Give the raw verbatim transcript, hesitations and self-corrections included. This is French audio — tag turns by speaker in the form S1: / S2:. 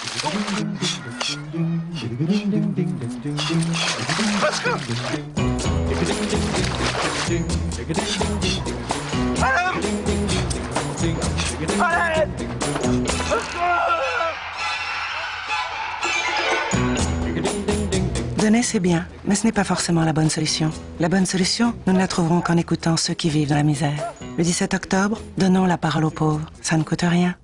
S1: Donner, c'est bien, mais ce n'est pas forcément la bonne solution. La bonne solution, nous ne la trouverons qu'en écoutant ceux qui vivent dans la misère. Le dix-sept octobre, donnons la parole aux pauvres. Ça ne coûte rien.